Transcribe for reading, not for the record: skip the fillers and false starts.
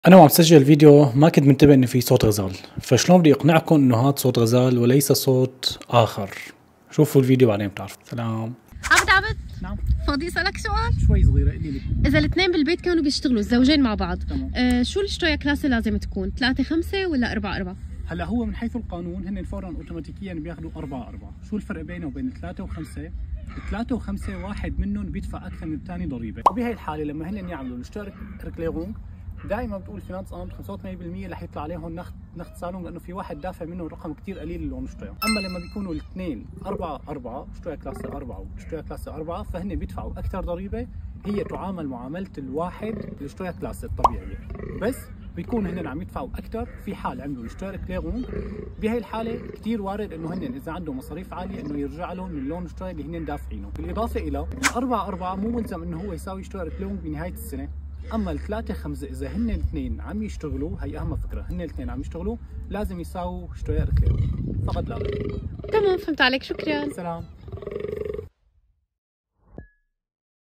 أنا وعم سجل فيديو ما كنت منتبه إن في صوت غزال، فشلون بدي أقنعكم إنه هاد صوت غزال وليس صوت آخر؟ شوفوا الفيديو بعدين بتعرفوا. سلام. عبد نعم. فاضي اسالك سؤال؟ شوي صغيرة قولي لي. اذا الاثنين بالبيت كانوا بيشتغلوا الزوجين مع بعض، تمام. شو الشتويا كلاسة لازم تكون؟ 3 5 ولا 4 4؟ هلا هو من حيث القانون هن فورا اوتوماتيكيا بياخذوا 4 4. شو الفرق بينه وبين 3 و5؟ 3 و5 واحد منهم بيدفع أكثر من الثاني ضريبة، وبهي الحالة لما هن يعملوا الاشتراك ريكليرونج دائما بتقول فينانس امت 85% رح يطلع عليهم نخت صالون، لانه في واحد دافع منه رقم كثير قليل اللي هو مشتري. اما لما بيكونوا الاثنين 4 4 اشتري كلاسة 4 واشتري كلاسة 4 فهن بيدفعوا اكثر ضريبه، هي تعامل معامله الواحد اللي اشتري كلاسة الطبيعيه، بس بيكون هن عم يدفعوا اكثر في حال عملوا اشتراك كليرون. بهي الحاله كثير وارد انه هن اذا عندهم مصاريف عاليه انه يرجع لهم من اللون اشتراك اللي هن دافعينه. بالاضافه الى 4 4 مو ملزم انه هو يساوي اشتراك كليرون بنهايه السنه. اما ال3 5 اذا هن الاثنين عم يشتغلوا، هي اهم فكره، هن الاثنين عم يشتغلوا لازم يساووا اشتراك كليرون فقط لا غير. تمام، فهمت عليك، شكرا. سلام.